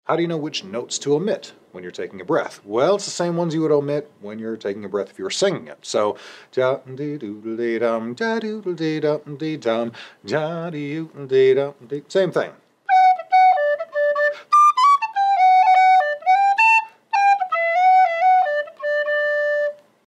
How do you know which notes to omit when you're taking a breath? Well, it's the same ones you would omit when you're taking a breath if you were singing it. So, same thing.